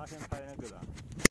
他先拍那个啦。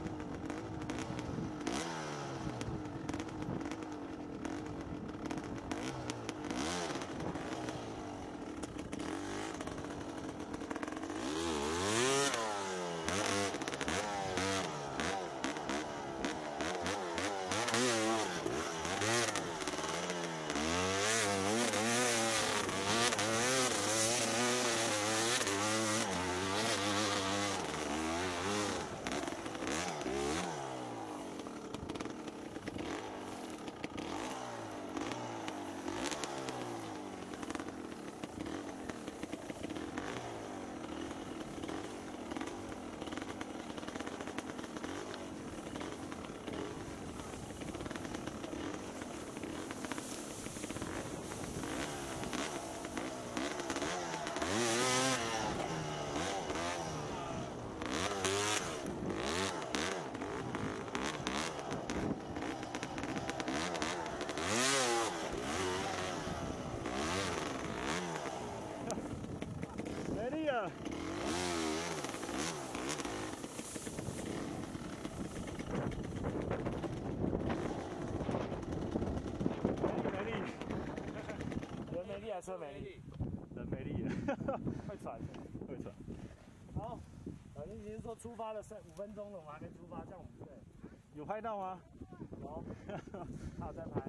车没力， 人没力了， 会喘， 会喘。 好，你是说出发了5分钟了，我们还没出发，这样我们对。 有拍到吗？ 有，他有在拍。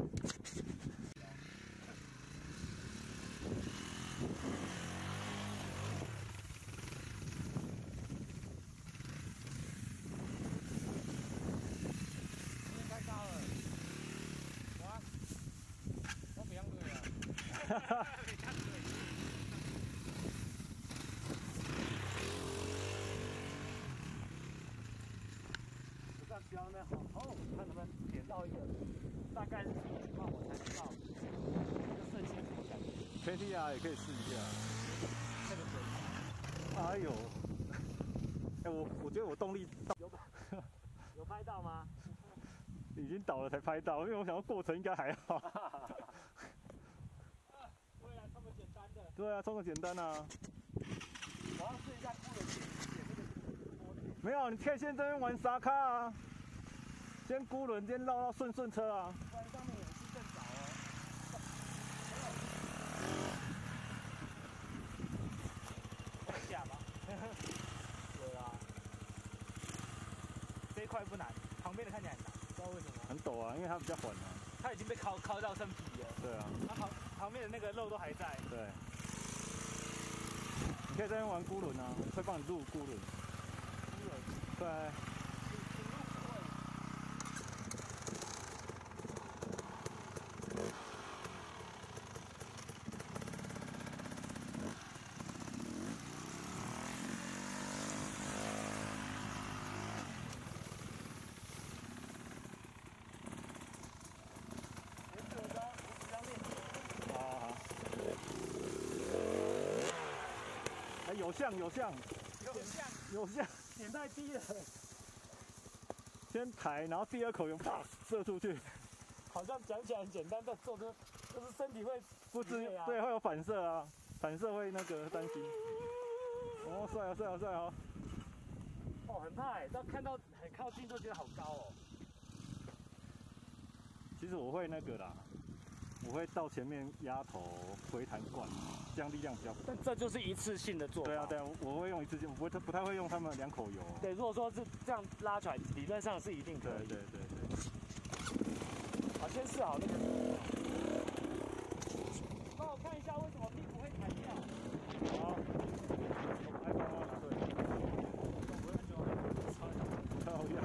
太高了，哇，我不想对了。哈哈。不要那好，看能不能点到一个大概是什么情况，我才知道这个瞬间什么感觉。 KTR 也可以试一下。 这个水， 哎呦，我觉得我动力有拍到吗？ 已经倒了才拍到，因为我想到过程应该还好。 对啊，这么简单的。 对啊，这么简单啊。 我要试一下คู่轮点这个。 没有，你可以先这边玩沙卡啊。先孤轮，先绕到顺车啊！ 不然上面也是更早哦。看一下吧。有啦。这一块不难，旁边的看起来很难，不知道为什么。 很陡啊，因为它比较缓啊。 它已经被敲到生皮了。对啊。它旁边的那个肉都还在。 对。你可以在那边玩孤轮啊，会帮你入孤轮。 孤轮。 对。有像， 点太低了。 先抬，然后第2口油啪射出去。 好像讲起来很简单，但做的就是身体会不知对，会有反射啊，反射会那个担心。哦，帅啊，帅啊，帅啊！ 哦，很怕哎，到看到很靠近都觉得好高哦。 其实我会那个啦。我会到前面压头回弹灌，这样力量比较。 但这就是一次性的做法。 对啊，对啊，我会用一次性，我不太会用他们2口油。 对，如果说是这样拉出来，理论上是一定可以。 对。 好，先试好那个。帮我看一下为什么屁股会弹掉。 好。拍光了，对。超亮。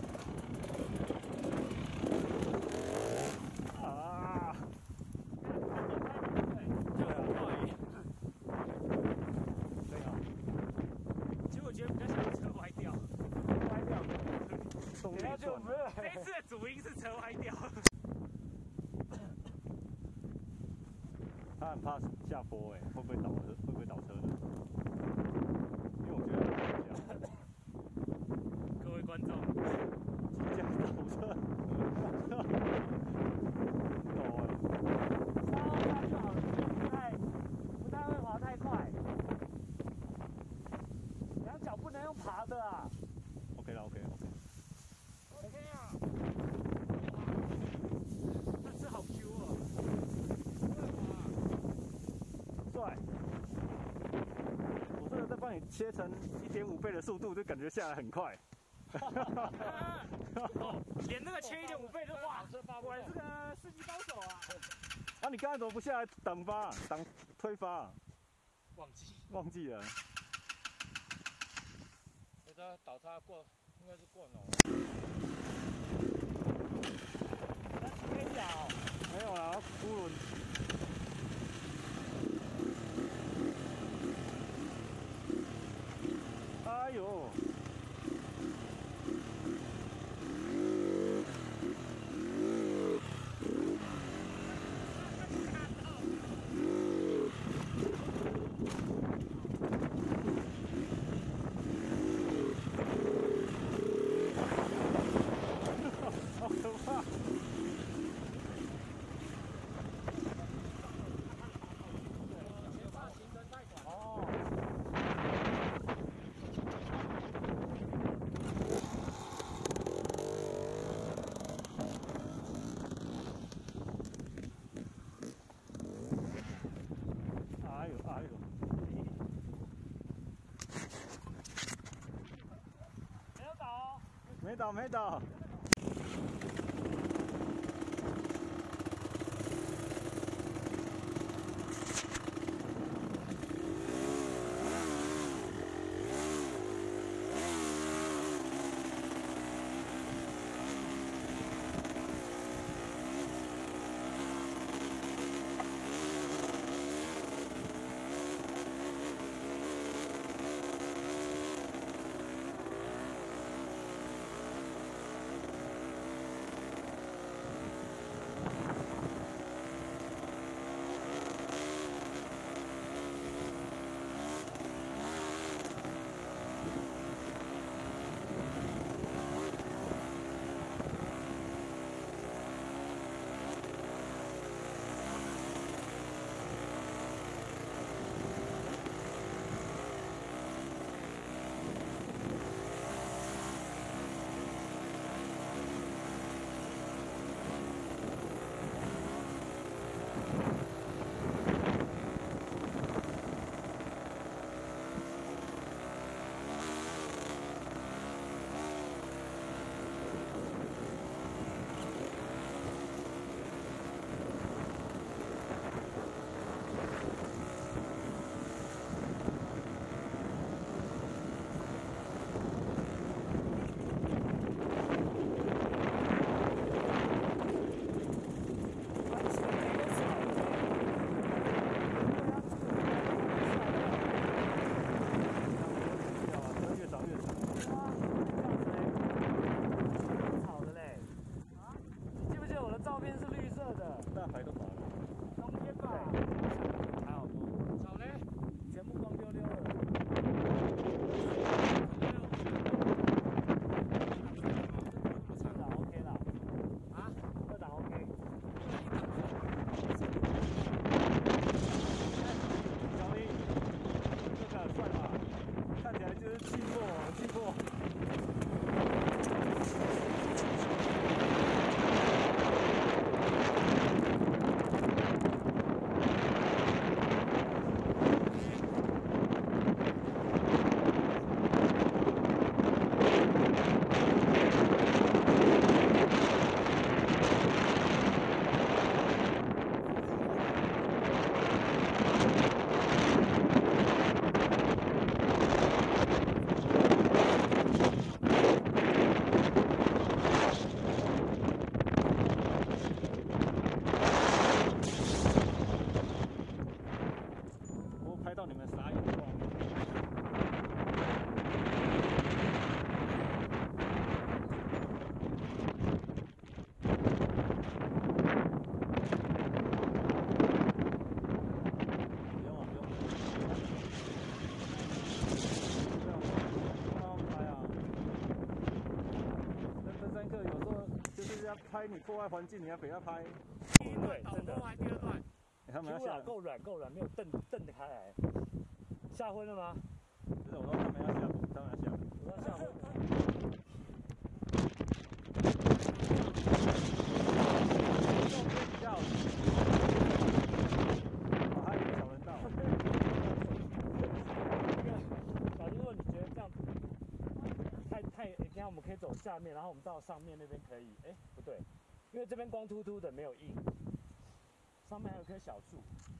这次的主因是车歪掉。 他很怕下坡会不会倒车的？因为我觉得各位观众， 即将倒车， 稍下就好了，不太会滑太快。2脚不能用爬的啊。 切成1.5倍的速度，就感觉下来很快。 连那个切1.5倍都哇，果然是个司机高手啊！ 啊，你刚才怎么不下来挡发、挡推发？忘记了。 这倒叉过，应该是过脑。 那前面脚没有啦，呼轮。哎呦！好可怕！哎呦哎呦！ 没有倒哦， 没倒没倒。大牌都跑了。 冬天吧， 还好多。早嘞， 全部光溜溜的。2档 OK 了。啊？2档 OK。 小林，这个帅吧？看起来就是气魄，气魄。拍到你们傻眼的画面。不用啊，不用。不要拍啊！登山客有时候就是要拍你破坏环境，你要给他拍。 对，真的。 第二段。 他们要下， 够软，没有蹬开来。下昏了吗？ 不是，我说他们要下，他们要下。 我要下昏。 比较好。还有一个小人道。 小下面，然后我们到上面那边可以，哎，不对，因为这边光秃秃的没有印，上面还有棵小树。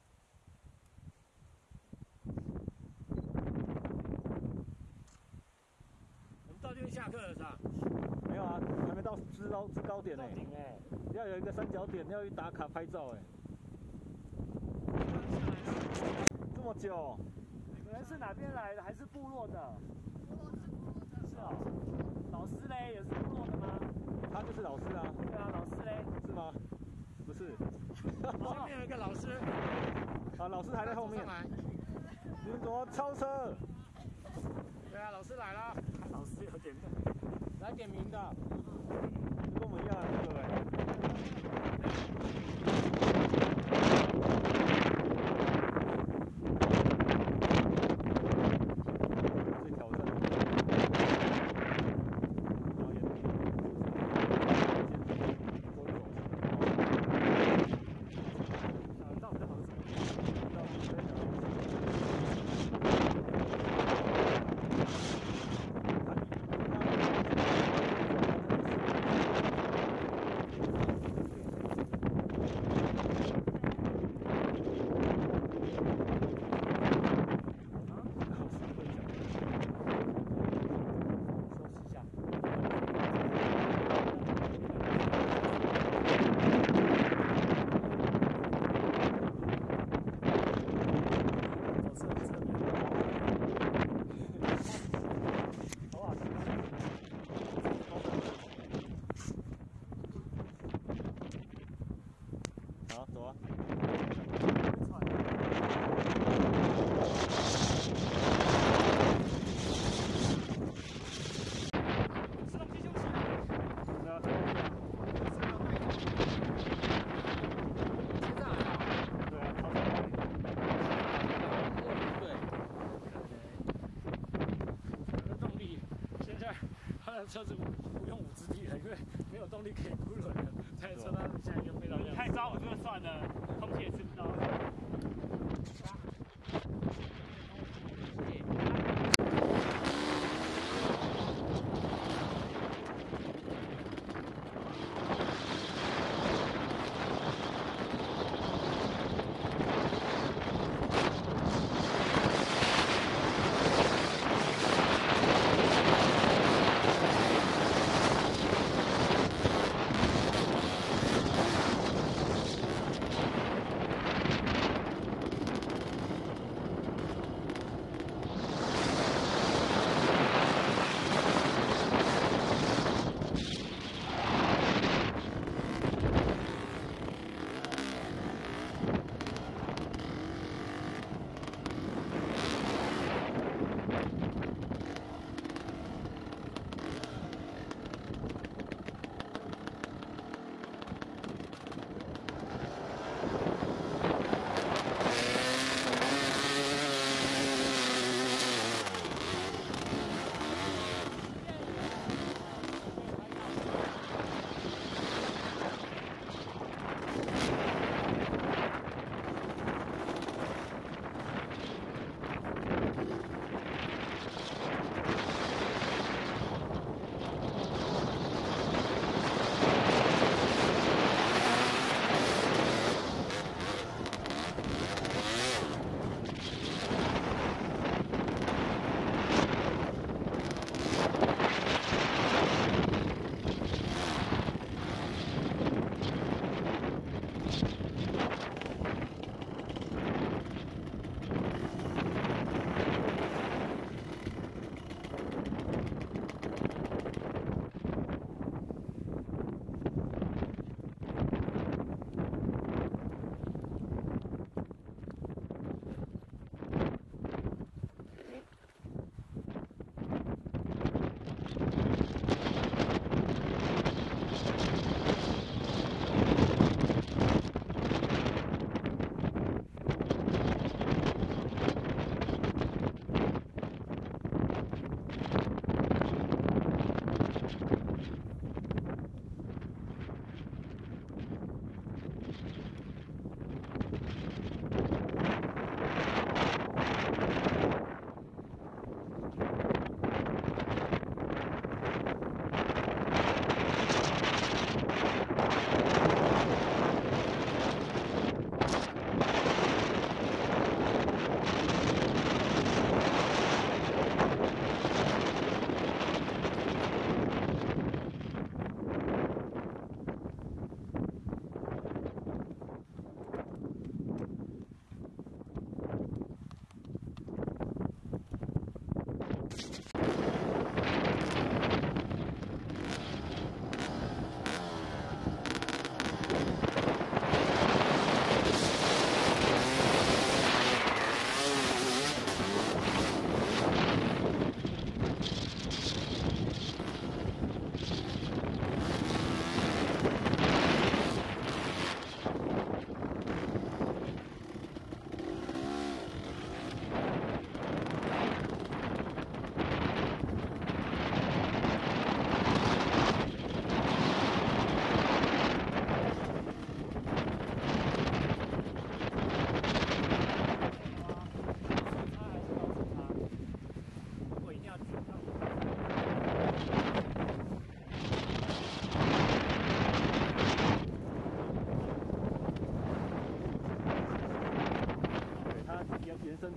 我们到这边下课了是吧？ 没有啊，还没到制高点呢、 顶哎， 要有一个三角点，要去打卡拍照哎、这么久， 你们是哪边来的？还是部落的？是哦。老师嘞，也是部落的吗？ 他就是老师啊， 对啊，老师嘞。 是吗？不是， 前面有一个老师， 啊，老师还在后面上。来。 你们怎么超车？ 对啊，老师来了， 老师有点来点名的。 跟我们一样的那个哎、最挑战的。表演的到比较好走。 好，走啊！ 自动机休息。 那现在还好。 对啊，超长。 对。那动力，现在他的车子不用5支地了，因为没有动力可以凸轮了。这台车它现在已经飞到这样。 太糟，我就算了，空气也吃不到。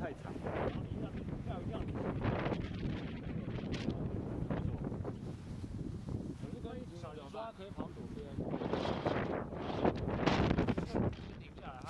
太长。 可是跟小林说他可以跑左边，停下来。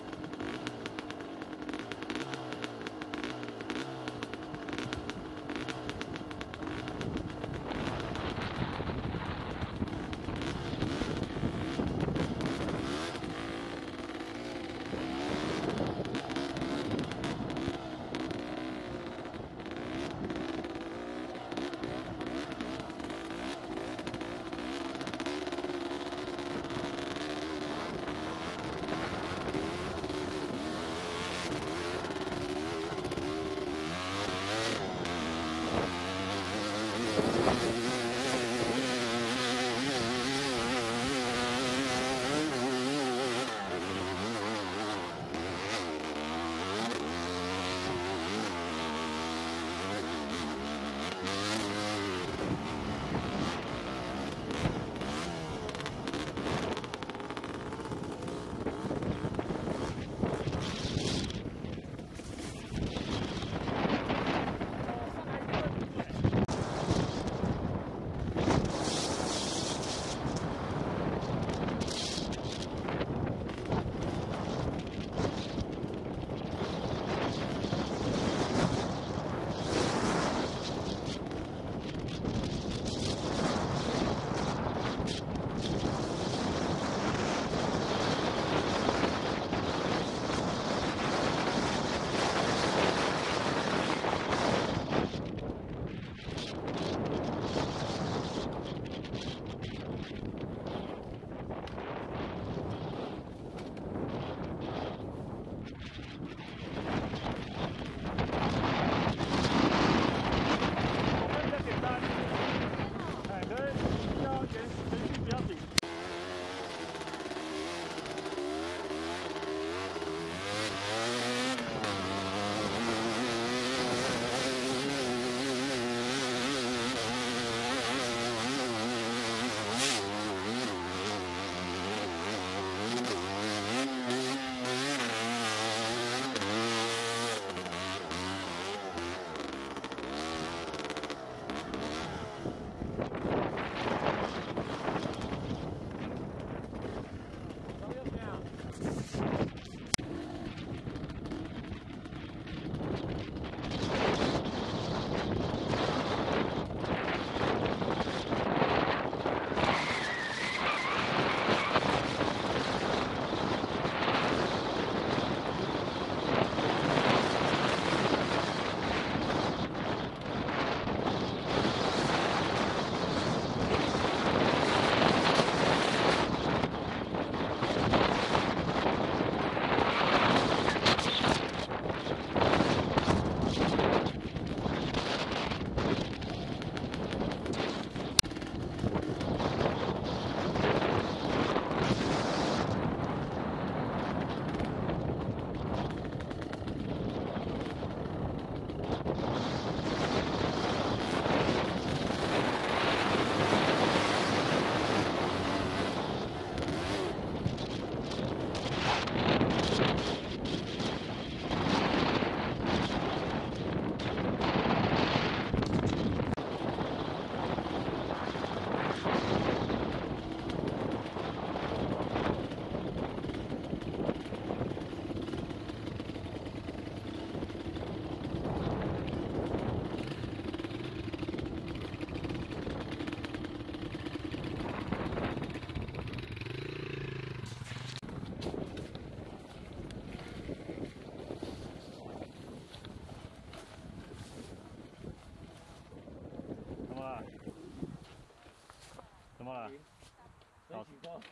怎么了？ 没举报。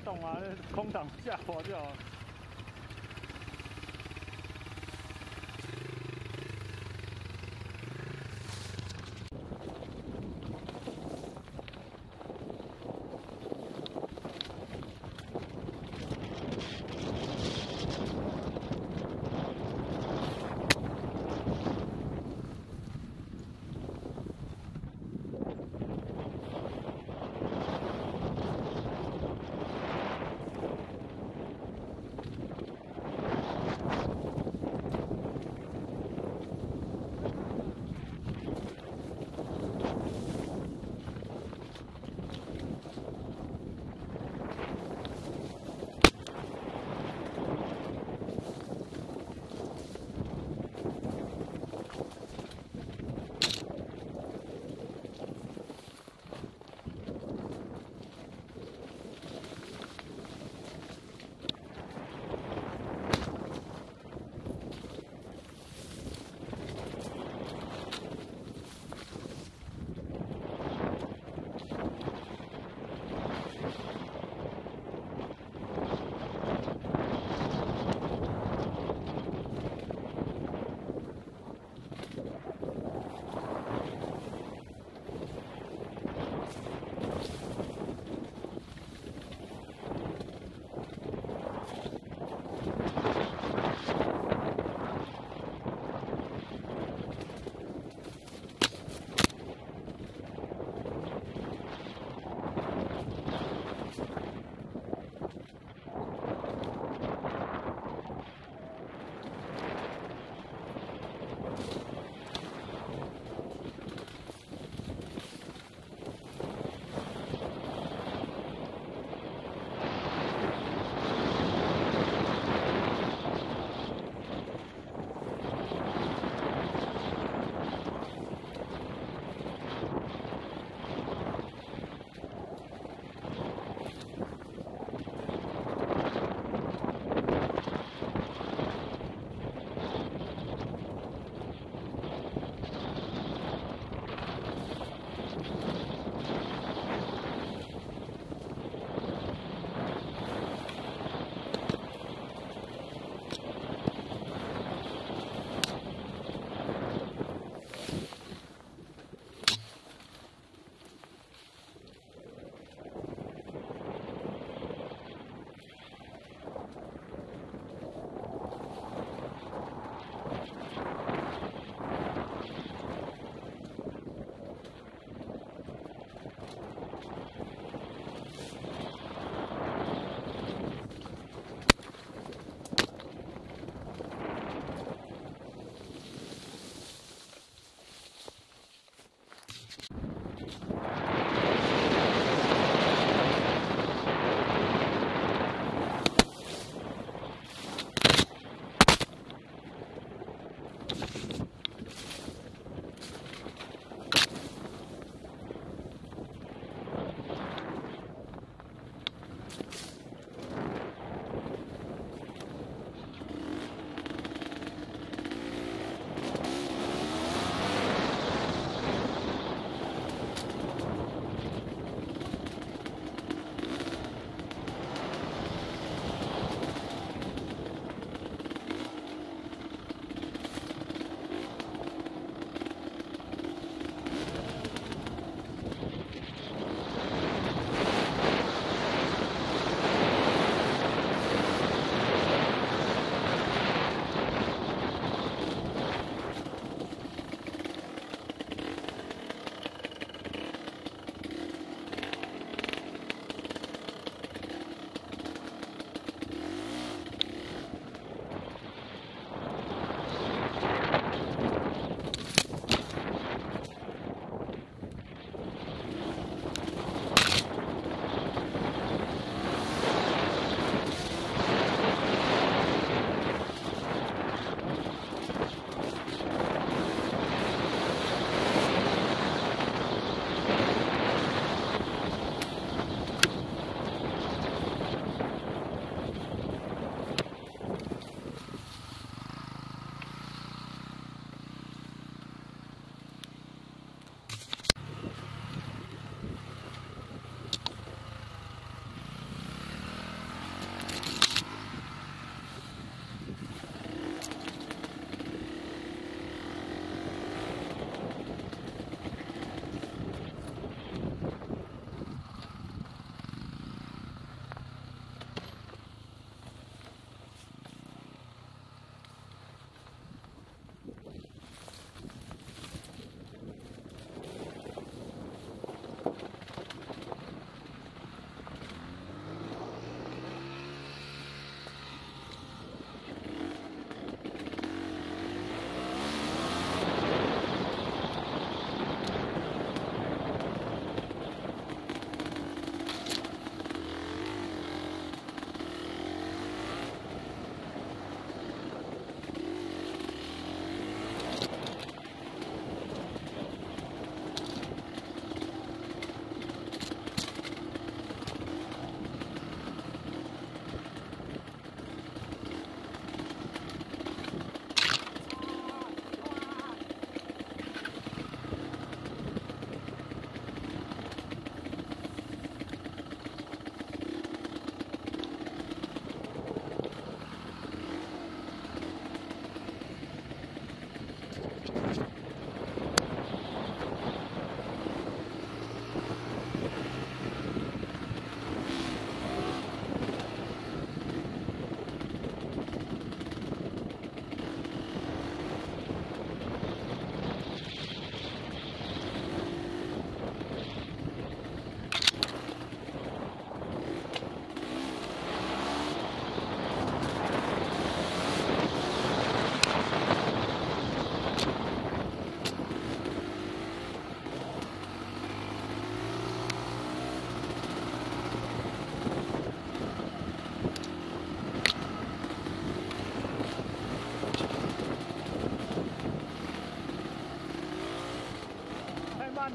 动啊，空挡下滑就好。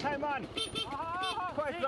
太慢，快走！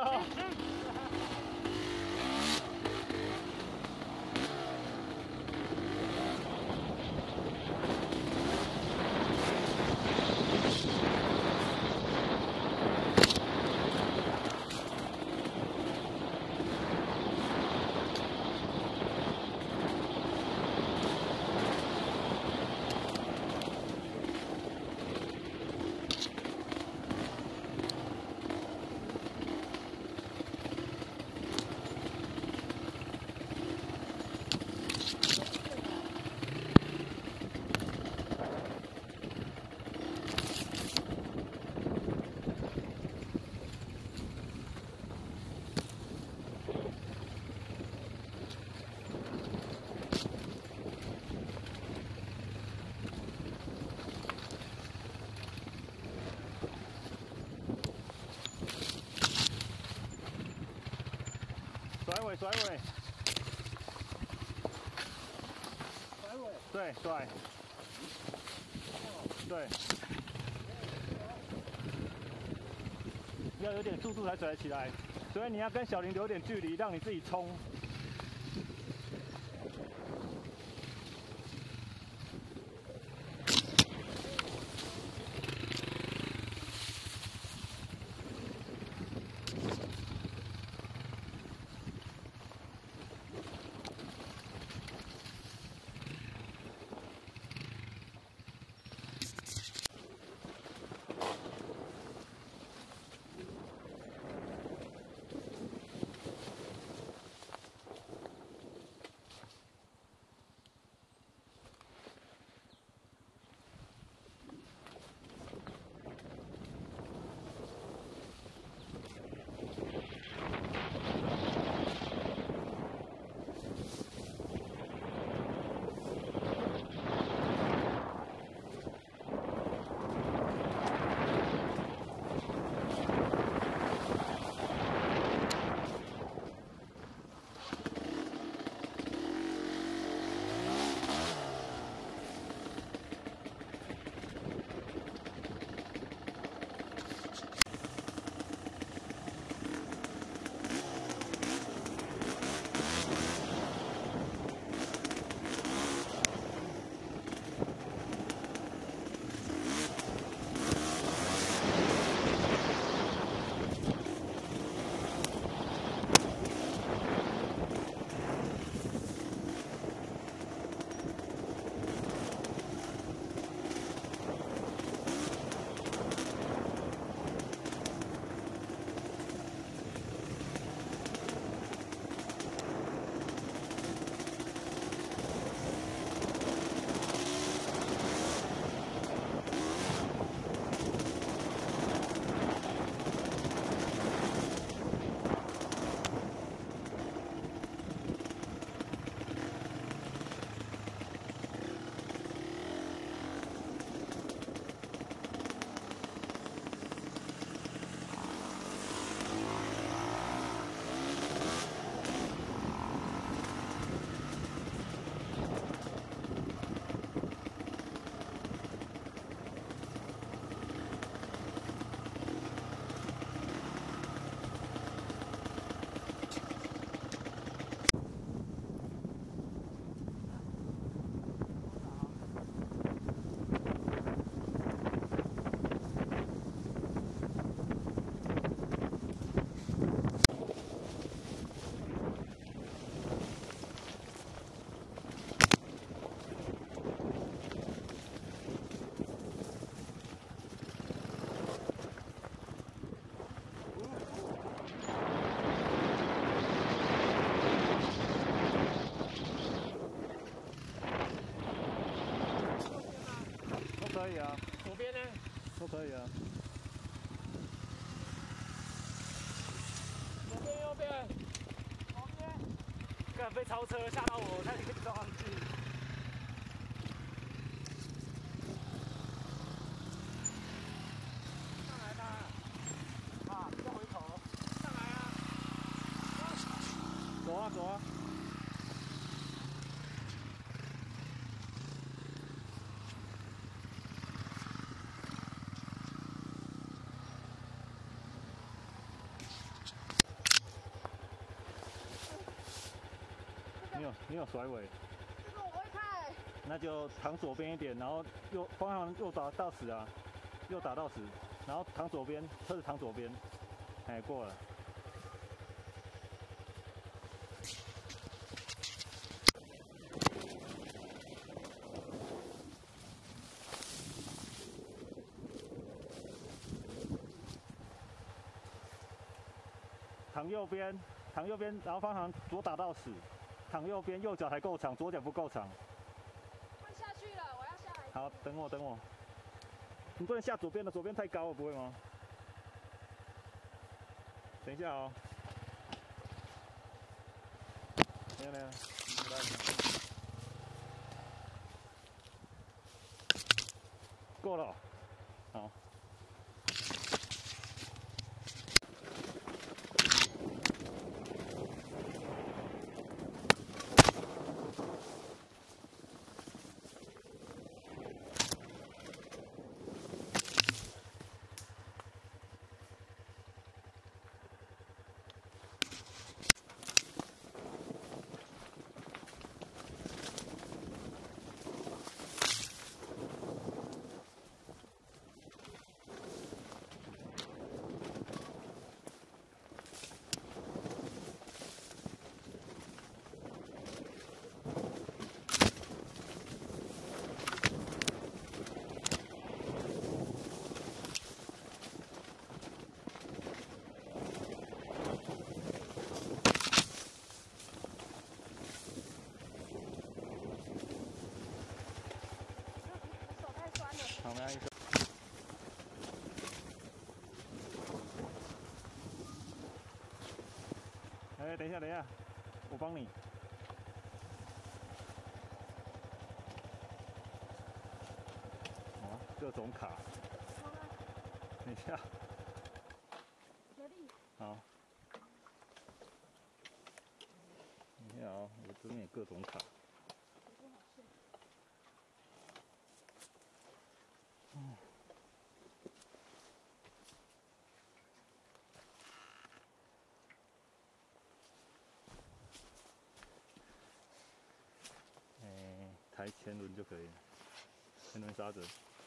甩尾，甩尾， 甩尾， 对，甩，对，要有点速度才甩得起来，所以你要跟小林留点距离，让你自己冲。可以啊， 左边呢？ 都可以啊。 左边、右边。左边。干被超车吓到我，差点撞上去。上来吧。啊，要回头。上来啊。 走啊，走啊。 你有甩尾。 这个我会开。 那就躺左边一点，然后方向右打到死啊，右打到死，然后躺左边，车子躺左边，哎，过了。躺右边，然后方向左打到死，躺右边，右脚还够长，左脚不够长。 快下去了，我要下来。 好，等我。你不能下左边的，左边太高了，不会吗？等一下哦。没有，过了，好。好，没关系。哎，等一下，我帮你。各种卡。等一下。好。等一下哦，我这边有各种卡。抬前轮就可以了，前轮刹着，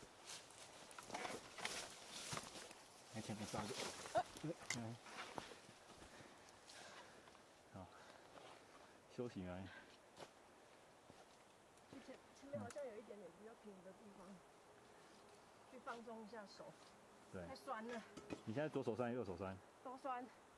抬前轮刹着，好，休息吗？ 前面好像有一点点比较平的地方，去放松一下手。 对。 太酸了。 你现在左手酸，右手酸？ 都酸。